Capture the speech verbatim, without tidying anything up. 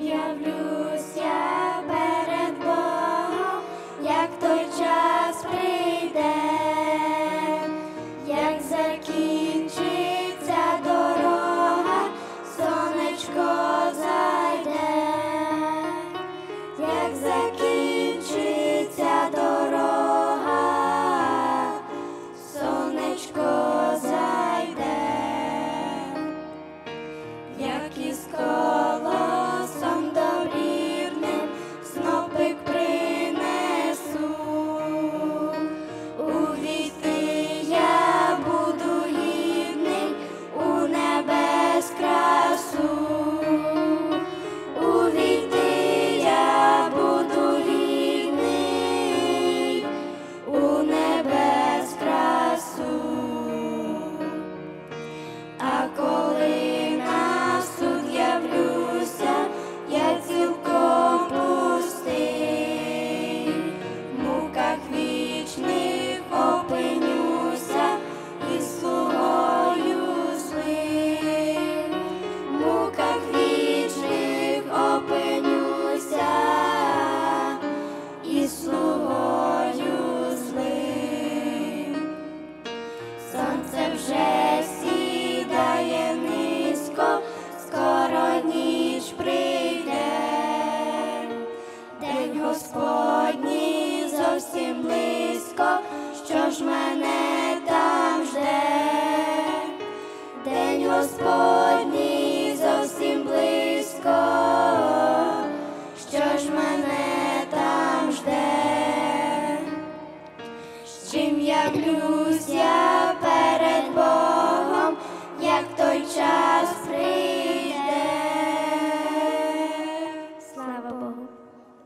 явлюся перед Богом, як той час прийде, як закінчиться дорога, сонечко зайде, як закінчиться дорога, сонечко зайде, як із колосом добрівним снопик принесу, увійти я буду гідний у небес красу, увійти я буду гідний у небес красу. А коли на суд явлюся, я цілком пустий, в муках вічних опинюся і слугою злим, в муках вічних опинюся і слугою злим. Сонце вже сідає низько, скоро ніч прийде, день Господній зовсім близько, що ж мене там жде, день Господній зовсім близько, що ж мене там жде, з чим явлюсь я